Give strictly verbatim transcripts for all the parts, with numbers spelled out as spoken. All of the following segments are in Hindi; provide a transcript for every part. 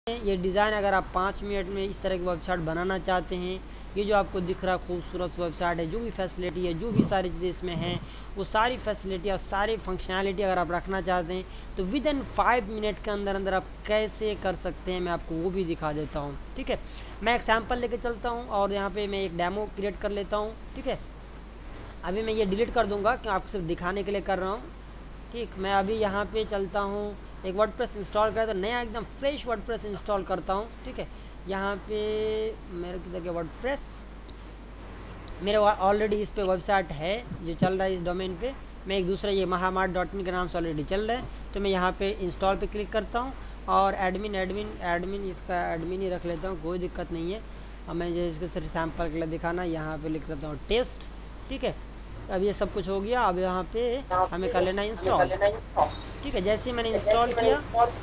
ये डिज़ाइन अगर आप पाँच मिनट में इस तरह की वेबसाइट बनाना चाहते हैं, ये जो आपको दिख रहा खूबसूरत वेबसाइट है, जो भी फैसिलिटी है, जो भी सारी चीज़ें इसमें हैं, वो सारी फैसिलिटी और सारी फंक्शनैलिटी अगर आप रखना चाहते हैं तो विद इन फाइव मिनट के अंदर अंदर आप कैसे कर सकते हैं, मैं आपको वो भी दिखा देता हूँ। ठीक है, मैं एक सैम्पल लेके चलता हूँ और यहाँ पे मैं एक डेमो क्रिएट कर लेता हूँ। ठीक है, अभी मैं ये डिलीट कर दूँगा कि आपको सिर्फ दिखाने के लिए कर रहा हूँ। ठीक, मैं अभी यहाँ पे चलता हूँ, एक वर्डप्रेस इंस्टॉल करें तो नया एकदम फ्रेश वर्डप्रेस इंस्टॉल करता हूँ। ठीक है, यहाँ पे मेरे किधर के वर्डप्रेस, मेरे ऑलरेडी इस पे वेबसाइट है जो चल रहा है इस डोमेन पे। मैं एक दूसरा ये महामार्ट डॉट इन के नाम से ऑलरेडी चल रहा है, तो मैं यहाँ पे इंस्टॉल पे क्लिक करता हूँ और एडमिन एडमिन एडमिन इसका एडमिन ही रख लेता हूँ, कोई दिक्कत नहीं है। अब मैं जो इसको सिर्फ सैम्पल के लिए दिखाना, यहाँ पे लिख लेता हूँ टेस्ट। ठीक है, अब ये सब कुछ हो गया। अब यहाँ पे हमें कर लेना इंस्टॉल। ठीक है, जैसे ही मैंने इंस्टॉल किया,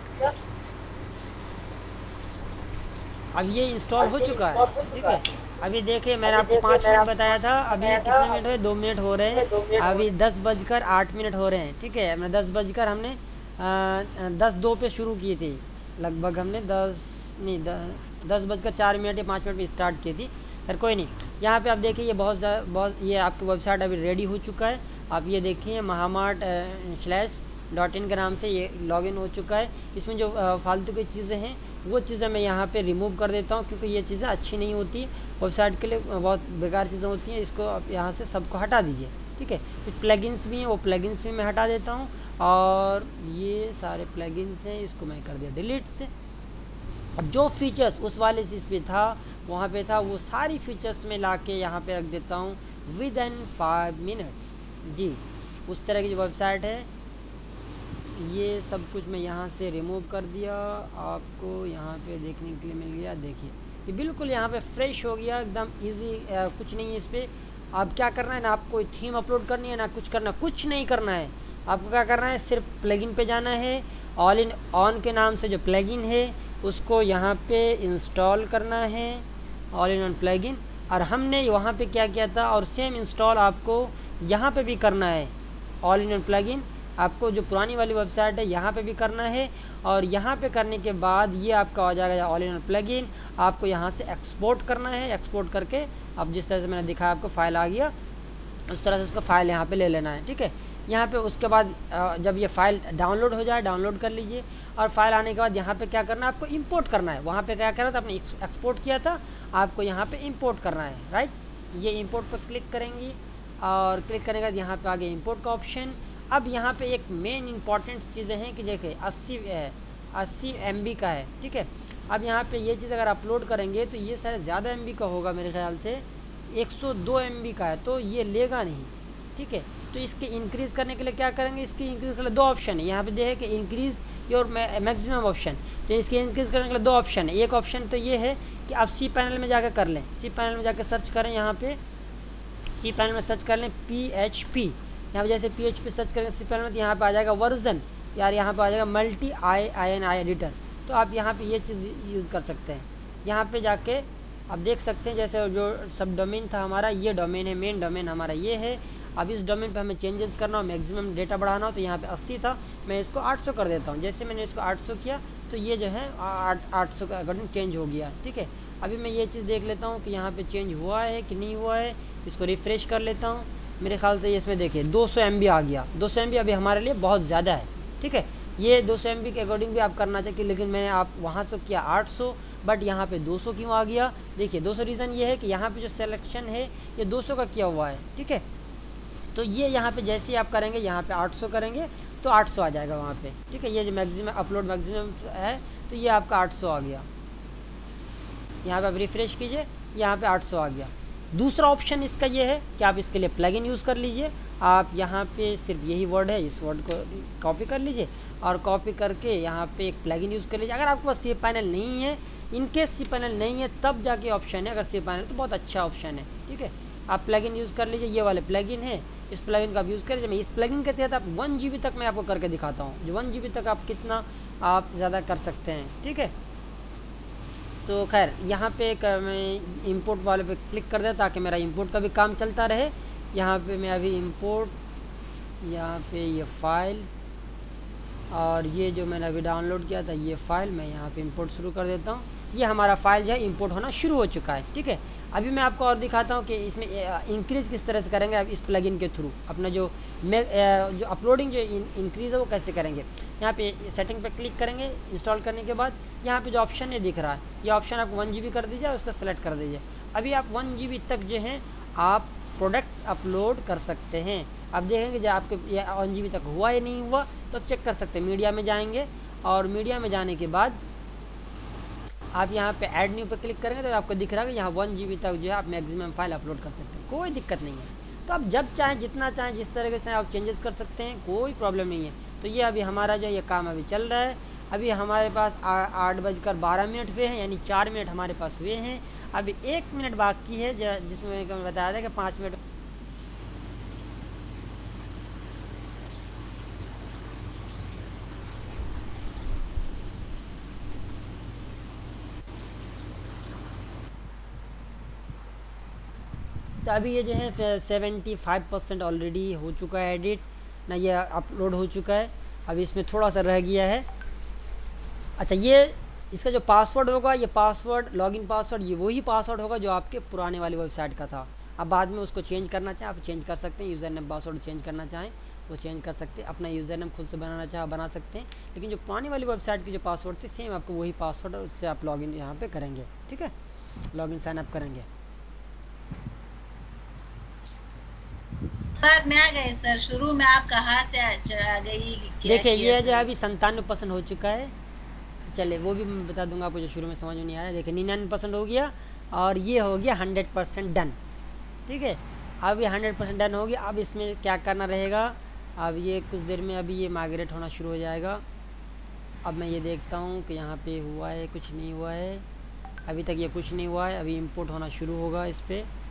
अब ये इंस्टॉल हो चुका है। ठीक है, अभी देखिए मैंने आपको पाँच मिनट बताया था, अभी कितने मिनट हुए, दो मिनट हो रहे हैं, अभी दस बजकर आठ मिनट हो रहे हैं। ठीक है, मैं दस बजकर हमने दस दो पे शुरू की थी, लगभग हमने दस नहीं दस बजकर चार मिनट या पाँच मिनट में स्टार्ट की थी। फिर कोई नहीं, यहाँ पे आप देखिए ये बहुत बहुत ये आपकी वेबसाइट अभी रेडी हो चुका है। आप ये देखिए महामार्ट स्लैश डॉट इन के नाम से ये लॉगिन हो चुका है। इसमें जो फालतू की चीज़ें हैं वो चीज़ें मैं यहाँ पे रिमूव कर देता हूँ, क्योंकि ये चीज़ें अच्छी नहीं होती वेबसाइट के लिए, बहुत बेकार चीज़ें होती हैं। इसको आप यहाँ से सबको हटा दीजिए। ठीक है, कुछ प्लगइन्स भी हैं, वो प्लगइन्स भी मैं हटा देता हूँ, और ये सारे प्लगइन्स हैं इसको मैं कर दिया डिलीट से। अब जो फीचर्स उस वाले चीज़ पे था वहाँ पे था, वो सारी फीचर्स में ला के यहाँ पर रख देता हूँ विद इन फाइव मिनट्स। जी, उस तरह की जो वेबसाइट है, ये सब कुछ मैं यहाँ से रिमूव कर दिया, आपको यहाँ पे देखने के लिए मिल गया। देखिए ये बिल्कुल यहाँ पे फ्रेश हो गया, एकदम इजी, कुछ नहीं है इस पर। आप क्या करना है ना, आपको थीम अपलोड करनी है ना कुछ करना, कुछ नहीं करना है। आपको क्या करना है, सिर्फ प्लगइन पे जाना है, ऑल इन ऑन के नाम से जो प्लगइन है उसको यहाँ पे इंस्टॉल करना है, ऑल इन ऑन प्लगइन। और हमने वहाँ पे क्या किया था, और सेम इंस्टॉल आपको यहाँ पे भी करना है, ऑल इन ऑन प्लगइन आपको जो पुरानी वाली वेबसाइट है यहाँ पे भी करना है। और यहाँ पे करने के बाद ये आपका आ जाएगा ऑल इन प्लगइन, आपको यहाँ से एक्सपोर्ट करना है। एक्सपोर्ट करके अब जिस तरह से मैंने दिखाया आपको फ़ाइल आ गया, उस तरह से उसका फ़ाइल यहाँ पे ले लेना है। ठीक है, यहाँ पे उसके बाद जब ये फ़ाइल डाउनलोड हो जाए, डाउनलोड कर लीजिए। और फाइल आने के बाद यहाँ पे क्या करना है, आपको इंपोर्ट करना है। वहाँ पे क्या करना था, आपने एक्सपोर्ट किया था, आपको यहाँ पे इंपोर्ट करना है। राइट, ये इंपोर्ट पर क्लिक करेंगी और क्लिक करने के बाद यहाँ पे आगे इंपोर्ट का ऑप्शन। अब यहाँ पे एक मेन इंपॉर्टेंट चीज़ें हैं कि देखिए अस्सी अस्सी एम बी का है। ठीक है, अब यहाँ पे ये चीज़ अगर अपलोड करेंगे तो ये शायद ज़्यादा एम बी का होगा, मेरे ख्याल से एक सौ दो एम बी का है, तो ये लेगा नहीं। ठीक है, तो इसके इंक्रीज़ करने के लिए क्या करेंगे, इसकी इंक्रीज़ करने के लिए दो ऑप्शन है। यहाँ पे देखे कि इंक्रीज़ योर मैक्सिमम ऑप्शन, तो इसके इंक्रीज़ करने के लिए दो ऑप्शन है। एक ऑप्शन तो ये है कि आप सी पैनल में जाकर कर लें, सी पैनल में जाकर सर्च करें, यहाँ पे सी पैनल में सर्च कर लें पी एच पी। यहाँ पे जैसे पी एच पी सर्च करेंगे सी पैनल में, तो यहाँ पे आ जाएगा वर्जन, यार यहाँ पे आ जाएगा multi I I N I editor, तो आप यहाँ पे ये चीज़ यूज़ कर सकते हैं। यहाँ पे जाके आप देख सकते हैं जैसे जो सब डोमेन था हमारा, ये डोमेन है, मेन डोमेन हमारा ये है। अब इस डोमेन पे हमें चेंजेस करना हो, मैक्सिमम डेटा बढ़ाना हो, तो यहाँ पे अस्सी था, मैं इसको आठ सौ कर देता हूँ। जैसे मैंने इसको आठ सौ किया तो ये जो है आठ आठ सौ का अकॉर्डिंग चेंज हो गया। ठीक है, अभी मैं ये चीज़ देख लेता हूँ कि यहाँ पे चेंज हुआ है कि नहीं हुआ है, इसको रिफ़्रेश कर लेता हूँ। मेरे ख्याल से इसमें देखिए दो सौ एम बी आ गया। दो सौ एम बी अभी हमारे लिए बहुत ज़्यादा है। ठीक है, ये दो सौ एम बी के अकॉर्डिंग भी आप करना चाहिए, लेकिन मैंने आप वहाँ तो किया आठ सौ, बट यहाँ पे दो सौ क्यों आ गया। देखिए दो सौ रीज़न ये है कि यहाँ पे जो सिलेक्शन है ये दो सौ का किया हुआ है। ठीक है, तो ये यहाँ पे जैसे ही आप करेंगे, यहाँ पे आठ सौ करेंगे तो आठ सौ आ जाएगा वहाँ पे। ठीक है, ये जो मैक्सिमम अपलोड मैक्सिमम है तो ये आपका आठ सौ आ गया। यहाँ पे आप रिफ़्रेश कीजिए, यहाँ पे आठ सौ आ गया। दूसरा ऑप्शन इसका ये है कि आप इसके लिए प्लगइन यूज़ कर लीजिए। आप यहाँ पे सिर्फ यही वर्ड है, इस वर्ड को कॉपी कर लीजिए और कॉपी करके यहाँ पे एक प्लगइन यूज़ कर लीजिए। अगर आपके पास सी पैनल नहीं है, इनकेस सी पैनल नहीं है तब जाके ऑप्शन है, अगर सी पैनल तो बहुत अच्छा ऑप्शन है। ठीक है, आप प्लगइन यूज़ कर लीजिए, ये वाले प्लगइन है, इस प्लगइन का आप यूज़ कर लीजिए। मैं इस प्लगइन के तहत आप वन जी बी तक मैं आपको करके दिखाता हूँ, जो वन जी बी तक आप कितना आप ज़्यादा कर सकते हैं। ठीक है, तो खैर यहाँ पे एक मैं इंपोर्ट वाले पे क्लिक कर दें ताकि मेरा इंपोर्ट का भी काम चलता रहे। यहाँ पे मैं अभी इंपोर्ट, यहाँ पे ये फाइल और ये जो मैंने अभी डाउनलोड किया था ये फ़ाइल मैं यहाँ पे इंपोर्ट शुरू कर देता हूँ। ये हमारा फ़ाइल जो है इंपोर्ट होना शुरू हो चुका है, ठीक है। अभी मैं आपको और दिखाता हूँ कि इसमें इंक्रीज़ किस तरह से करेंगे अब इस प्लगइन के थ्रू। अपना जो मे जो अपलोडिंग जो इंक्रीज़ है वो कैसे करेंगे, यहाँ पे सेटिंग पे क्लिक करेंगे। इंस्टॉल करने के बाद यहाँ पे जो ऑप्शन है दिख रहा है, ये ऑप्शन आप वन जी बी कर दीजिए, उसका सेलेक्ट कर दीजिए। अभी आप वन जी बी तक जो है आप प्रोडक्ट्स अपलोड कर सकते हैं। अब देखेंगे जब आपके ये वन जी बी तक हुआ या नहीं हुआ तो चेक कर सकते हैं। मीडिया में जाएंगे और मीडिया में जाने के बाद आप यहाँ पे ऐड न्यू पे क्लिक करेंगे तो आपको दिख रहा है कि यहाँ वन जी बी तक जो है आप मैक्सिमम फाइल अपलोड कर सकते हैं, कोई दिक्कत नहीं है। तो आप जब चाहें जितना चाहें जिस तरीके से आप चेंजेस कर सकते हैं, कोई प्रॉब्लम नहीं है। तो ये अभी हमारा जो ये काम अभी चल रहा है। अभी हमारे पास आठ बजकर बारह मिनट हुए हैं, यानी चार मिनट हमारे पास हुए हैं। अभी एक मिनट बाकी है जिसमें मैं बताया था कि पाँच मिनट तो अभी ये जो है सेवेंटी फाइव परसेंट ऑलरेडी हो चुका है एडिट ना, ये अपलोड हो चुका है। अभी इसमें थोड़ा सा रह गया है। अच्छा, ये इसका जो पासवर्ड होगा, ये पासवर्ड लॉगिन पासवर्ड ये वही पासवर्ड होगा जो आपके पुराने वाली वेबसाइट का था। अब बाद में उसको चेंज करना चाहें आप चेंज कर सकते हैं। यूज़र नेम पासवर्ड चेंज करना चाहें वो चेंज कर सकते हैं। अपना यूज़र नेम खुद से बनाना चाहे बना सकते हैं। लेकिन जो पुरानी वाली वेबसाइट की जो पासवर्ड थी सेम आपको वही पासवर्ड है, उससे आप लॉगिन यहाँ पे करेंगे, ठीक है। लॉगिन साइन अप करेंगे। बाद में आ गए सर, शुरू में आप कहाँ से आ गई? देखिए ये जो अभी संतानवे परसेंट हो चुका है। चले वो भी मैं बता दूंगा आपको जो शुरू में समझ में नहीं आया। देखिए निन्यानवे परसेंट हो गया और ये हो गया हंड्रेड परसेंट डन, ठीक है। अब ये हंड्रेड परसेंट डन हो गया। अब इसमें क्या करना रहेगा, अब ये कुछ देर में अभी ये माइग्रेट होना शुरू हो जाएगा। अब मैं ये देखता हूँ कि यहाँ पे हुआ है कुछ नहीं हुआ है, अभी तक ये कुछ नहीं हुआ है। अभी इंपोर्ट होना शुरू होगा इस पर।